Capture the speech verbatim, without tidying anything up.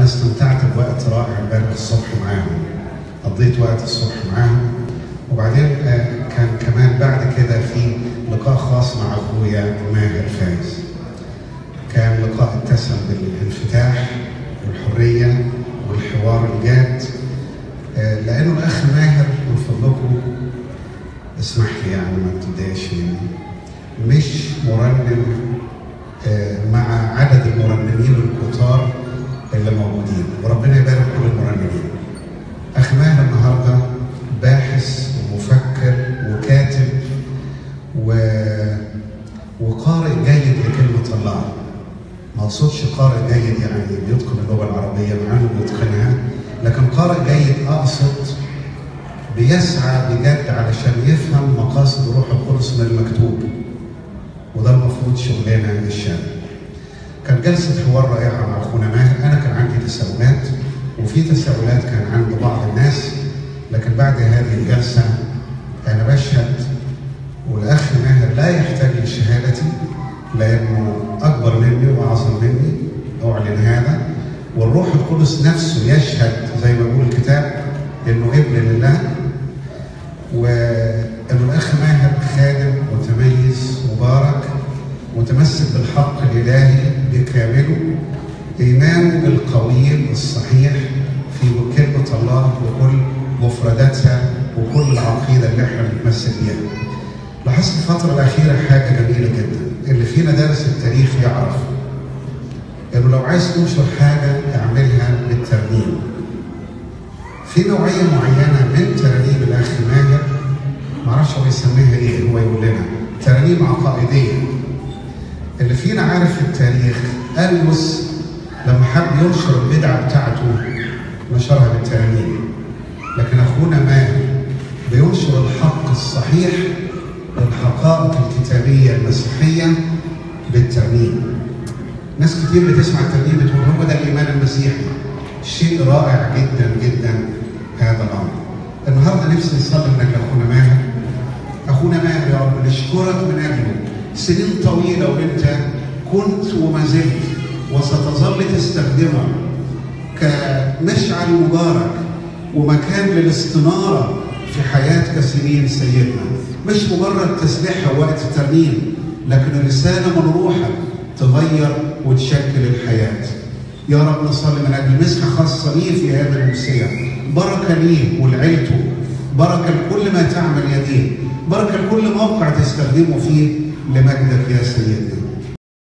وانا استمتعت بوقت رائع امبارح الصبح معاهم. قضيت وقت الصبح معاهم، وبعدين كان كمان بعد كده في لقاء خاص مع اخويا ماهر فايز. كان لقاء اتسم بالانفتاح والحريه والحوار الجاد، لانه الاخ ماهر من فضلكم اسمح لي يعني ما تتضايقش مني، مش مرنم مع عدد المرنمين الكتار اللي موجودين، وربنا يبارك كل المرنمين. اخ ماهر النهارده باحث ومفكر وكاتب و... وقارئ جيد لكلمه الله. ما اقصدش قارئ جيد يعني بيتقن اللغه العربيه مع انه بيتقنها، لكن قارئ جيد اقصد بيسعى بجد علشان يفهم مقاصد الروح القدس من المكتوب، وده المفروض شغلنا الشامل. كان جلسه حوار رائعه مع اخونا ماهر. انا كان عندي تساؤلات، وفي تساؤلات كان عند بعض الناس، لكن بعد هذه الجلسه انا بشهد، والاخ ماهر لا يحتاج لشهادتي لانه اكبر مني واعظم مني، اعلن هذا، والروح القدس نفسه يشهد زي ما بيقول الكتاب انه ابن لله، وانه الاخ ماهر خادم متميز مبارك متمسك بالحق الالهي بكامله، ايمانه القوي الصحيح في كلمه الله بكل مفرداتها وكل العقيده اللي احنا بنتمسك بيها. لاحظت الفتره الاخيره حاجه جميله جدا، اللي فينا دارس التاريخ يعرف انه لو عايز تنشر حاجه اعملها بالترنيم. في نوعيه معينه من ترانيم الاخ ماهر، معرفش هو يسميها ايه، هو يقول لنا ترانيم عقائديه. اللي فينا عارف التاريخ، ألوس لما حب ينشر البدعه بتاعته نشرها بالترانيم، لكن اخونا ماهر بينشر الحق الصحيح للحقائق الكتابيه المسيحيه بالترنيم. ناس كتير بتسمع الترنيم بتقول هو ده الايمان المسيحي. شيء رائع جدا جدا هذا الامر. النهارده نفسي نصلي من اجل اخونا ماهر. اخونا ماهر يا رب نشكرك من اجله، سنين طويله وانت كنت وما زلت وستظل تستخدمه كمشعل مبارك ومكان للاستناره في حياه كثيرين سيدنا. مش مجرد تسبيحها وقت الترنيم، لكن رساله من روحك تغير وتشكل الحياه. يا رب نصلي من اجل مسحه خاصه ليه في هذا الامسيه، بركه ليه ولعيلته، بركه لكل ما تعمل يديه، بركه لكل موقع تستخدمه فيه لمجدك يا سيدنا.